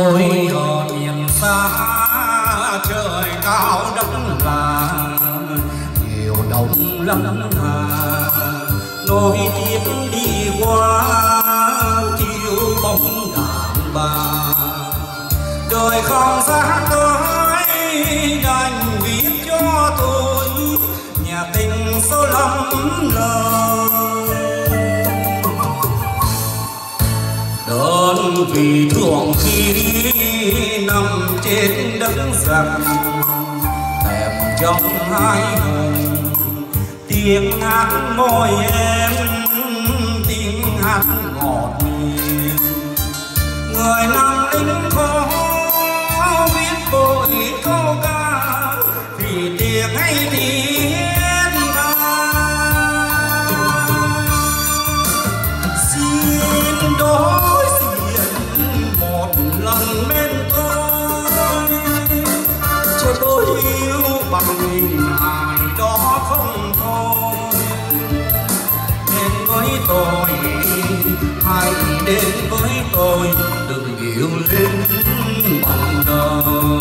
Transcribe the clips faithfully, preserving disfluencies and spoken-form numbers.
Tôi ở miền xa trời cao đất là nhiều đông lắm hà, nối tiếp đi qua chiều bóng đàn bà. Đời không xa tới đành viết cho tôi nhà tình số lắm lời. Đơn vì thương khi nằm trên đất rằng thèm trong hai hồng tiếng hát môi em, tiếng hát ngọt ngào. Người nằm lính khó viết bội câu ca vì tiếng hay tiếng ca. Xin đối diện một lần bên tôi cho tôi yêu bằng ngày đó không thôi. Đến với tôi hãy đến với tôi đừng yêu lên bằng đời.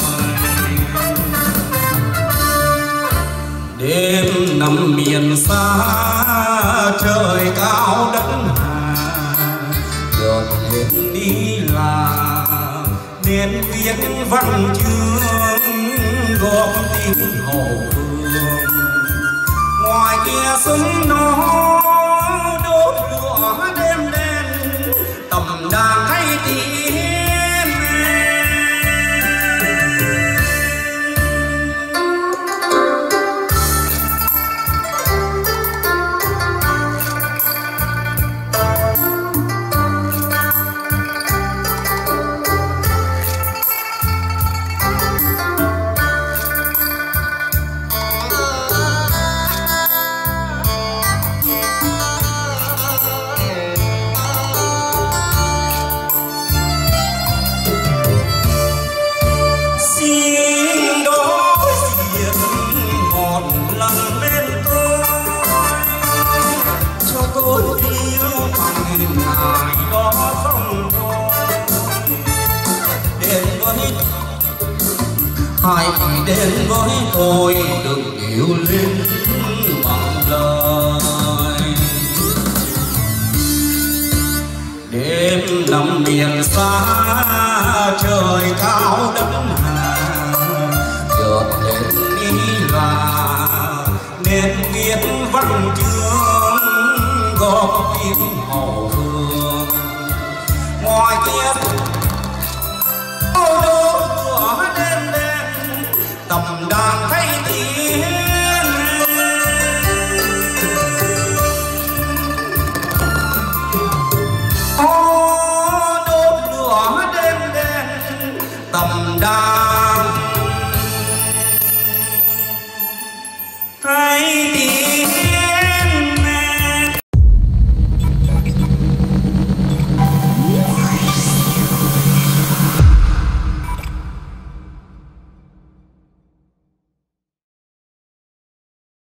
Đêm nằm miền xa trời cao đất hà, chợt lên đi là nên viết văn chương góp tiếng hậu phương. Ngoài kia súng nó đốt lửa đêm đen tầm đàn hay tiếng ngày đó không thôi. Đến với hãy đến với tôi đừng yêu lên bằng lời. Đêm nằm miền xa trời cao đất hà, chợt lên ý là nên viết văn chương góp tiếng